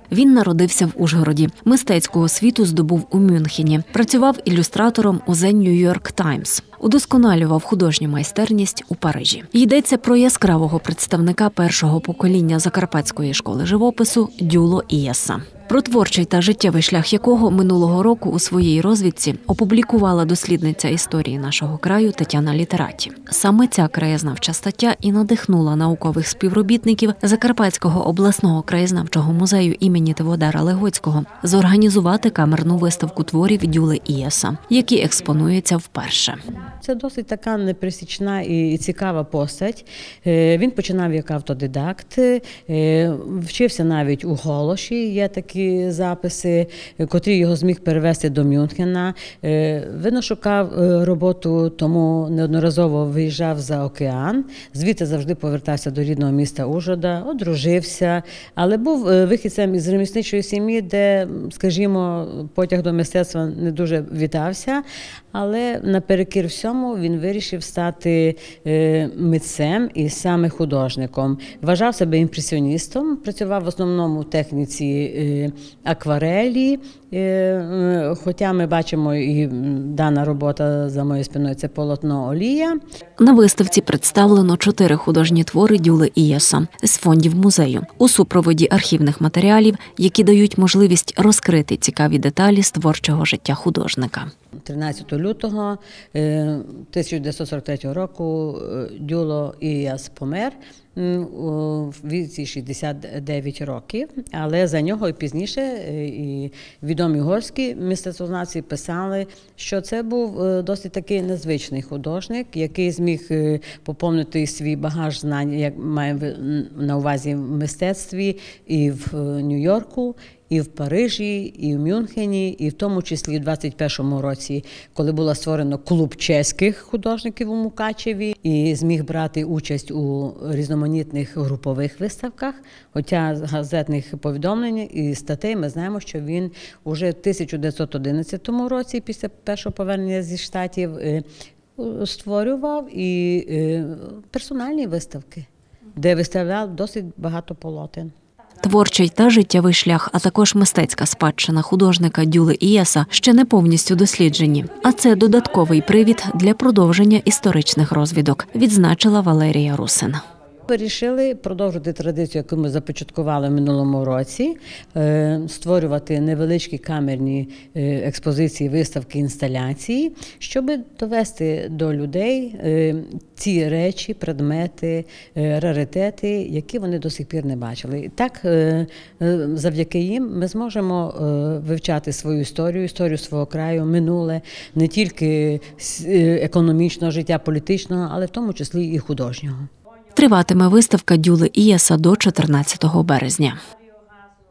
Він народився в Ужгороді. Мистецьку освіту здобув у Мюнхені. Працював ілюстратором у The New York Times. Удосконалював художню майстерність у Парижі. Йдеться про яскравого представника першого покоління Закарпатської школи живопису Дюло Ієса. Про творчий та життєвий шлях якого минулого року у своїй розвідці опублікувала дослідниця історії нашого краю Тетяна Літераті. Саме ця краєзнавча стаття і надихнула наукових співробітників Закарпатського обласного краєзнавчого музею імені Тиводара Легоцького зорганізувати камерну виставку творів Дюли Ієса, які експонуються вперше. Це досить така непересічна і цікава постать. Він починав як автодидакт, вчився навіть у Голоші, є такі записи, котрі його зміг перевести до Мюнхена. Він шукав роботу, тому неодноразово виїжджав за океан, звідти завжди повертався до рідного міста Ужгорода, одружився, але був вихідцем із ремісничої сім'ї, де, скажімо, потяг до мистецтва не дуже вітався, але наперекір всьому він вирішив стати митцем і саме художником. Вважав себе імпресіоністом, працював в основному в техніці акварелі, хоча ми бачимо і дана робота за моєю спиною – це полотно олія. На виставці представлено 4 художні твори Дюли Ієса з фондів музею у супроводі архівних матеріалів, які дають можливість розкрити цікаві деталі з творчого життя художника. 13 лютого 1943 року Дюло Ієс помер у віці 69 років, але за нього і пізніше і відомі угорські мистецтвознавці писали, що це був досить такий незвичний художник, який зміг поповнити свій багаж знань, як має на увазі в мистецтві, і в Нью-Йорку, і в Парижі, і в Мюнхені, і в тому числі в 21-му році, коли було створено клуб чеських художників у Мукачеві, і зміг брати участь у різноманітних групових виставках. Хоча з газетних повідомлень і статей ми знаємо, що він уже в 1911 році, після першого повернення зі Штатів, створював і персональні виставки, де виставляв досить багато полотен. Творчий та життєвий шлях, а також мистецька спадщина художника Дюли Ієса ще не повністю досліджені. А це додатковий привід для продовження історичних розвідок, відзначила Валерія Русин. Вирішили продовжити традицію, яку ми започаткували в минулому році, створювати невеличкі камерні експозиції, виставки, інсталяції, щоб довести до людей ці речі, предмети, раритети, які вони до сих пір не бачили. І так, завдяки їм ми зможемо вивчати свою історію свого краю, минуле, не тільки економічного життя, політичного, але в тому числі і художнього. Триватиме виставка Дюли Ієса до 14 березня.